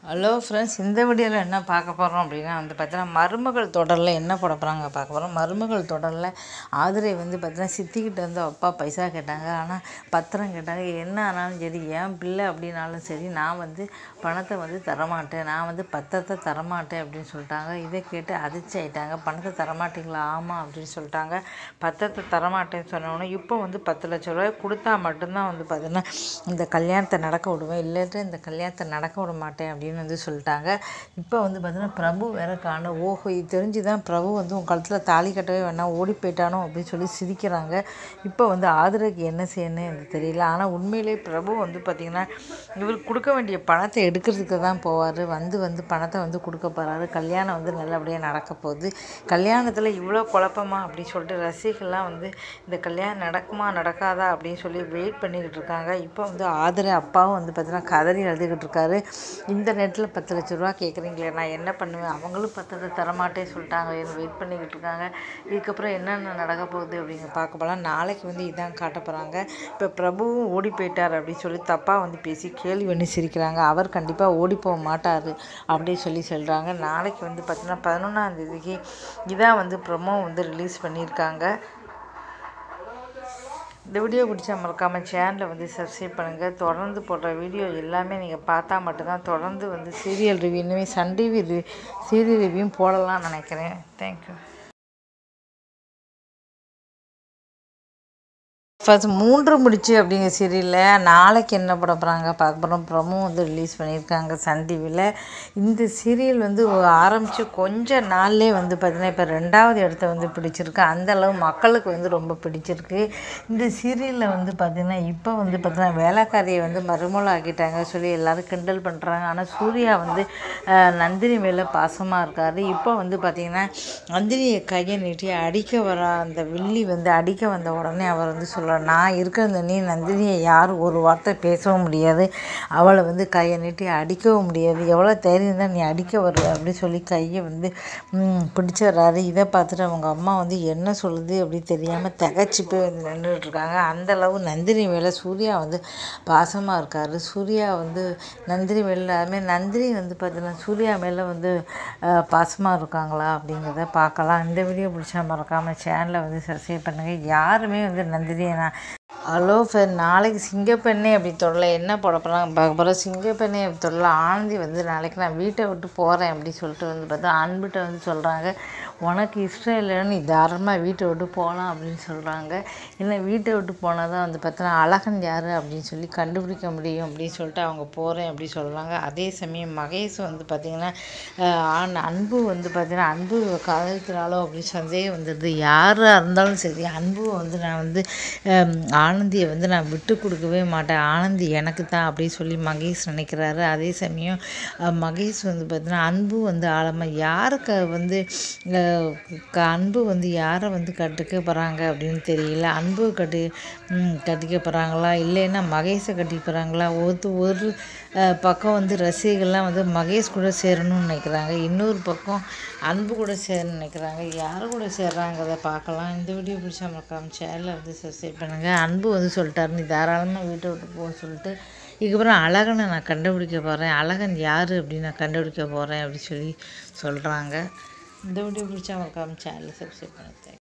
Hello friends, இந்த வீடியோவில் என்ன பார்க்க போகிறோம் அப்படின்னா பார்த்தீங்கன்னா மருமகள் தொடரில் என்ன போட போகிறாங்க பார்க்க போகிறோம். மருமகள் தொடரில் ஆதிரை பார்த்தீங்கன்னா சித்திக்கிட்ட அப்பா பைசா கேட்டாங்க. ஆனால் பத்திரம் கேட்டாங்க. என்ன ஆனாலும் சரி, என் பிள்ளை அப்படின்னாலும் சரி, நான் பணத்தை தரமாட்டேன், நான் பத்திரத்தை தரமாட்டேன் அப்படின்னு சொல்லிட்டாங்க. இதை கேட்டு அதிர்ச்சி ஆகிட்டாங்க. பணத்தை தரமாட்டிங்களா? ஆமாம் அப்படின்னு சொல்லிட்டாங்க. பத்திரத்தை தரமாட்டேன்னு சொன்னோன்னே இப்போ 10 லட்ச ரூபாய் கொடுத்தா மட்டும்தான் பார்த்தீங்கன்னா இந்த கல்யாணத்தை நடக்க விடுவேன், இல்லாட்டி இந்த கல்யாணத்தை நடக்க விட மாட்டேன் அப்படின்னு சொல்லிட்டாங்க. இப்போ பார்த்தீங்கன்னா பிரபு வேற காணும். ஓஹோ, இது தெரிஞ்சு தான் பிரபு உன் கழுத்தில் தாலி கட்டவே வேணாம், ஓடி போயிட்டானோ அப்படின்னு சொல்லி சிரிக்கிறாங்க. இப்போ ஆதிரைக்கு என்ன செய்யணும்னு எனக்கு தெரியல. ஆனால் உண்மையிலே பிரபு பார்த்திங்கன்னா இவர் கொடுக்க வேண்டிய பணத்தை எடுக்கிறதுக்கு தான் போவார். பணத்தை கொடுக்க போகிறாரு. கல்யாணம் நல்லபடியாக நடக்க போகுது. கல்யாணத்தில் இவ்வளோ குழப்பமா அப்படின்னு சொல்லிட்டு ரசிகர்கள்லாம் இந்த கல்யாணம் நடக்குமா நடக்காதா அப்படின்னு சொல்லி வெயிட் பண்ணிக்கிட்டு இருக்காங்க. இப்போ ஆதிரை அப்பாவும் பார்த்தீங்கன்னா கதறி எழுதிக்கிட்டு இருக்காரு. இந்த நேரத்தில் 10 லட்ச ரூபா கேட்குறீங்களே, நான் என்ன பண்ணுவேன்? அவங்களும் பத்திரத்தை தரமாட்டேன்னு சொல்லிட்டாங்க, வெயிட் பண்ணிக்கிட்டு இருக்காங்க. இதுக்கப்புறம் என்னென்ன நடக்க போகுது அப்படிங்க பார்க்க போகலாம். நாளைக்கு இதான் காட்ட போகிறாங்க. இப்போ பிரபுவும் ஓடி போயிட்டார் அப்படின்னு சொல்லி தப்பாக பேசி கேள்வி பண்ணி சிரிக்கிறாங்க. அவர் கண்டிப்பாக ஓடி போக மாட்டார் அப்படின்னு சொல்லி சொல்கிறாங்க. நாளைக்கு பார்த்தீங்கன்னா 11ஆம் தேதிக்கு இதான் ப்ரொமோ ரிலீஸ் பண்ணியிருக்காங்க. இந்த வீடியோ பிடிச்சா மறக்காமல் சேனலை சப்ஸ்கிரைப் பண்ணுங்கள். தொடர்ந்து போடுற வீடியோ எல்லாமே நீங்கள் பார்த்தா மட்டும்தான் தொடர்ந்து சீரியல் ரிவ்யூ, இனிமேல் சன் டிவி சீரியல் ரிவ்யூவும் போடலாம்னு நினைக்கிறேன். தேங்க்யூ. ஃபர்ஸ்ட் 3 முடிச்சு அப்படிங்கிற சீரியலில் நாளைக்கு என்ன பட போகிறாங்க பார்க்க போகிறோம். ப்ரொமோ ரிலீஸ் பண்ணியிருக்காங்க சன் டிவியில். இந்த சீரியல் ஆரம்பித்து கொஞ்ச நாள்லேயே பார்த்திங்கன்னா இப்போ 2வது இடத்த பிடிச்சிருக்கு. அந்தளவு மக்களுக்கு ரொம்ப பிடிச்சிருக்கு. இந்த சீரியலில் பார்த்திங்கன்னா இப்போ பார்த்திங்கன்னா வேலைக்காரியை மருமகள் ஆக்கிட்டாங்க சொல்லி எல்லோரும் கிண்டல் பண்ணுறாங்க. ஆனால் சூர்யா நந்தினி மேலே பாசமாக இருக்கார். இப்போ பார்த்திங்கன்னா நந்தினியை கையை நீட்டி அடிக்க வர அந்த வில்லி அடிக்க வந்த உடனே அவர் சொல்கிறார், நான் இருக்கிற நீ நந்தினியை யாரும் ஒரு வார்த்தை பேசவும் முடியாது, அவளை கையை நீட்டி அடிக்கவும் முடியாது, எவ்வளோ தைரியம் தான் நீ அடிக்க வருவ அப்படின்னு சொல்லி கையை பிடிச்சிடுறாரு. இதை பார்த்துட்டு அவங்க அம்மா என்ன சொல்லுது அப்படி தெரியாமல் திகச்சு போய் நின்றுட்டுருக்காங்க. அந்தளவு நந்தினி மேலே சூர்யா பாசமாக இருக்கார். சூர்யா நந்தினி மேலே அதுமாதிரி நந்தினி பார்த்தீங்கன்னா சூர்யா மேலே பாசமாக இருக்காங்களா அப்படிங்கிறத பார்க்கலாம். இந்த வீடியோ பிடிச்சா மறக்காமல் சேனலை சப்ஸ்கிரைப் பண்ணுங்கள். யாருமே நந்தினியை ஹலோ சார், நாளைக்கு சிங்கப்பெண்ணே அப்படி தொடல என்ன போட போகிறாங்க பார்க்க போகிறோம். சிங்கப்பெண்ணே அப்படி தொடல ஆனந்தி நாளைக்கு நான் வீட்டை விட்டு போகிறேன் அப்படி சொல்லிட்டு பார்த்தா அன்பிட்ட சொல்கிறாங்க, உனக்கு இஷ்டம் இல்லைன்னு நீ தாராளமாக வீட்டை விட்டு போகலாம் அப்படின்னு சொல்கிறாங்க. இல்லை, வீட்டை விட்டு போனால் தான் பார்த்தோன்னா அழகன் யார் அப்படின்னு சொல்லி கண்டுபிடிக்க முடியும் அப்படின்னு சொல்லிட்டு அவங்க போகிறேன் அப்படி சொல்கிறாங்க. அதே சமயம் மகேஷ் பார்த்திங்கன்னா அன்பு பார்த்திங்கன்னா அன்பு காதலிக்கிறாளோ அப்படின்னு சந்தேகம் வந்துடுது. யாராக இருந்தாலும் சரி, அன்பு நான் ஆனந்தியை நான் விட்டு கொடுக்கவே மாட்டேன், ஆனந்தி எனக்கு தான் அப்படின்னு சொல்லி மகேஷ் நினைக்கிறாரு. அதே சமயம் மகேஷ் பார்த்தீங்கன்னா அன்பு ஆழமாக யாருக்கு அன்பு யாரை கட்டிக்க போகிறாங்க அப்படின்னு தெரியல. அன்பு கட்டிக்க போகிறாங்களா, இல்லைன்னா மகேஷை கட்டிக்க போகிறாங்களா? ஒரு பக்கம் ரசிகர்கள்லாம் மகேஷ் கூட சேரணும்னு நினைக்கிறாங்க, இன்னொரு பக்கம் அன்பு கூட சேரணும்னு நினைக்கிறாங்க. யார் கூட சேர்றாங்கிறத பார்க்கலாம். இந்த வீடியோ பிடிச்சா மறக்காம சேனலை சப்ஸ்கிரைப் பண்ணுங்கள். அன்பு சொல்லிட்டாரு, நீ தாராளமாக வீட்டை விட்டு போக சொல்லிட்டு இதுக்கப்புறம் அழகனை நான் கண்டுபிடிக்க போகிறேன், அழகன் யார் அப்படின்னு நான் கண்டுபிடிக்க போகிறேன் அப்படின்னு சொல்லி சொல்கிறாங்க. இந்த வீடியோ பிடிச்சா மறக்காம சேனலை சப்ஸ்கிரைப் பண்ணுங்கள்.